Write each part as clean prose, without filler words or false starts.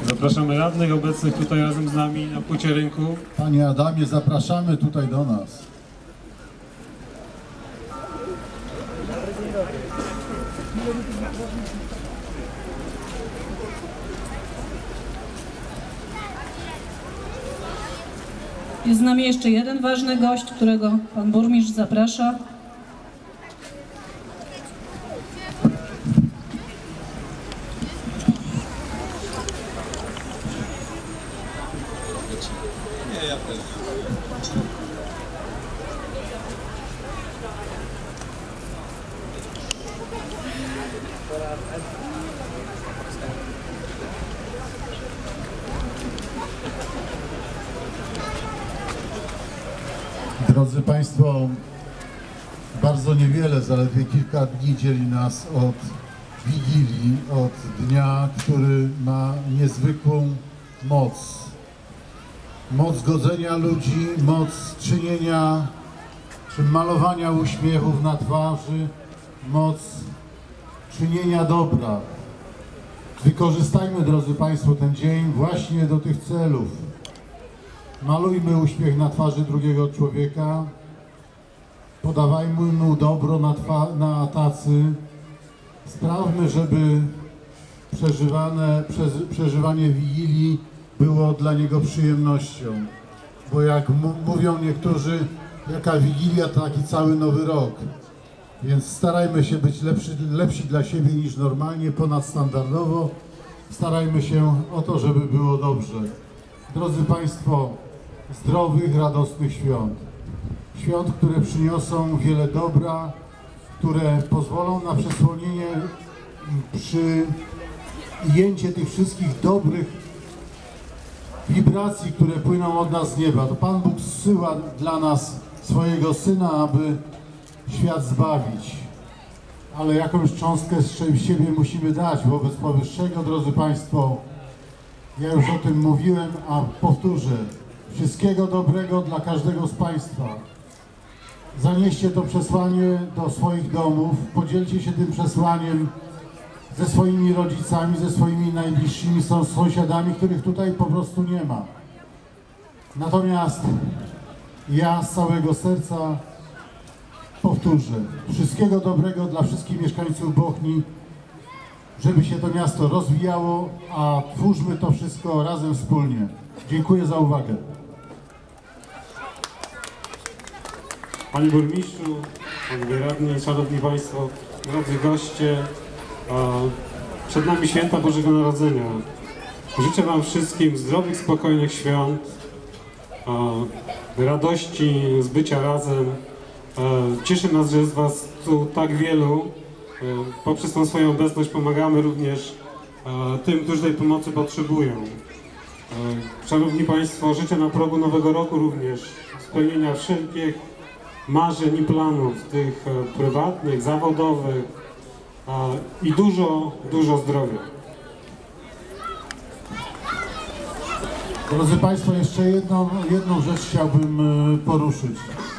Zapraszamy radnych obecnych tutaj razem z nami na płycie rynku. Panie Adamie, zapraszamy tutaj do nas. Jest z nami jeszcze jeden ważny gość, którego pan burmistrz zaprasza. Drodzy Państwo, bardzo niewiele, zaledwie kilka dni dzieli nas od Wigilii, od dnia, który ma niezwykłą moc. Moc godzenia ludzi, moc czynienia czy malowania uśmiechów na twarzy, moc czynienia dobra. Wykorzystajmy, drodzy Państwo, ten dzień właśnie do tych celów. Malujmy uśmiech na twarzy drugiego człowieka, podawajmy mu dobro na tacy, sprawmy, żeby przeżywanie Wigilii było dla niego przyjemnością. Bo jak mówią niektórzy, jaka Wigilia, to taki cały nowy rok. Więc starajmy się być lepsi dla siebie niż normalnie, ponadstandardowo. Starajmy się o to, żeby było dobrze. Drodzy Państwo, zdrowych, radosnych świąt. Świąt, które przyniosą wiele dobra, które pozwolą na przesłonienie, przyjęcie tych wszystkich dobrych wibracji, które płyną od nas z nieba. To Pan Bóg zsyła dla nas swojego Syna, aby świat zbawić. Ale jakąś cząstkę z siebie musimy dać wobec powyższego, drodzy Państwo. Ja już o tym mówiłem, a powtórzę. Wszystkiego dobrego dla każdego z Państwa. Zanieście to przesłanie do swoich domów, podzielcie się tym przesłaniem ze swoimi rodzicami, ze swoimi najbliższymi sąsiadami, których tutaj po prostu nie ma. Natomiast ja z całego serca powtórzę. Wszystkiego dobrego dla wszystkich mieszkańców Bochni, żeby się to miasto rozwijało, a twórzmy to wszystko razem wspólnie. Dziękuję za uwagę. Panie Burmistrzu, Panowie Radni, Szanowni Państwo, drodzy goście, przed nami święta Bożego Narodzenia. Życzę Wam wszystkim zdrowych, spokojnych świąt, radości z bycia razem. Cieszy nas, że jest Was tu tak wielu. Poprzez tą swoją obecność pomagamy również tym, którzy tej pomocy potrzebują. Szanowni Państwo, życzę na progu nowego roku również spełnienia wszelkich marzeń i planów, tych prywatnych, zawodowych i dużo zdrowia. Drodzy Państwo, jeszcze jedną rzecz chciałbym poruszyć.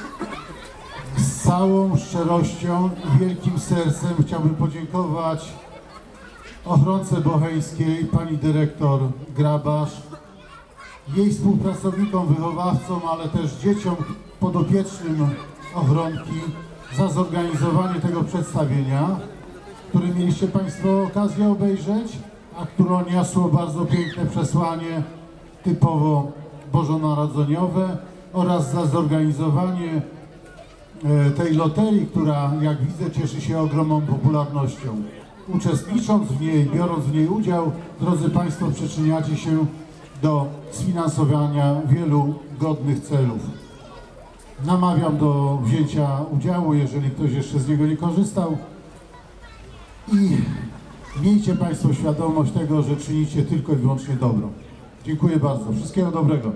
Z całą szczerością i wielkim sercem chciałbym podziękować ochronce bocheńskiej, pani dyrektor Grabasz, jej współpracownikom, wychowawcom, ale też dzieciom podopiecznym ochronki za zorganizowanie tego przedstawienia, które mieliście Państwo okazję obejrzeć, a które niosło bardzo piękne przesłanie typowo bożonarodzeniowe, oraz za zorganizowanie tej loterii, która, jak widzę, cieszy się ogromną popularnością. Uczestnicząc w niej, biorąc w niej udział, drodzy Państwo, przyczyniacie się do sfinansowania wielu godnych celów. Namawiam do wzięcia udziału, jeżeli ktoś jeszcze z niego nie korzystał. I miejcie Państwo świadomość tego, że czynicie tylko i wyłącznie dobro. Dziękuję bardzo. Wszystkiego dobrego.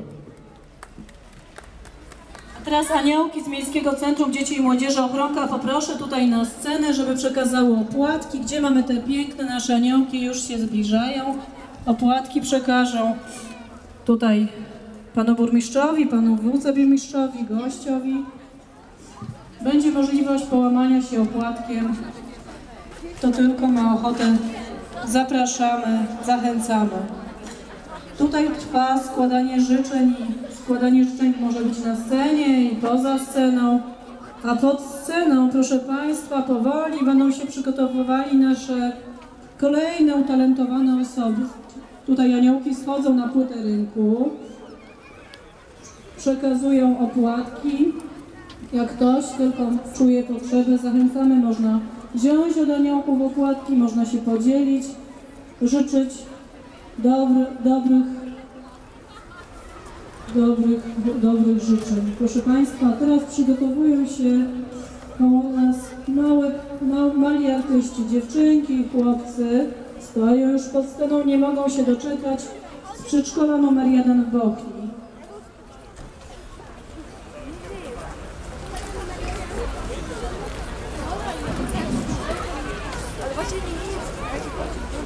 Teraz aniołki z Miejskiego Centrum Dzieci i Młodzieży Ochronka poproszę tutaj na scenę, żeby przekazało opłatki. Gdzie mamy te piękne nasze aniołki? Już się zbliżają. Opłatki przekażą tutaj panu burmistrzowi, panu wiceburmistrzowi, gościowi. Będzie możliwość połamania się opłatkiem. Kto tylko ma ochotę, zapraszamy, zachęcamy. Tutaj trwa składanie życzeń może być na scenie i poza sceną, a pod sceną, proszę Państwa, powoli będą się przygotowywali nasze kolejne utalentowane osoby. Tutaj aniołki schodzą na płytę rynku, przekazują opłatki. Jak ktoś tylko czuje potrzebę, zachęcamy, można wziąć od aniołków opłatki, można się podzielić, życzyć dobrych życzeń. Proszę Państwa, teraz przygotowują się koło nas mali artyści, dziewczynki i chłopcy. Stoją już pod sceną, nie mogą się doczekać z przedszkola numer 1 w Bochni. Ale właśnie nie.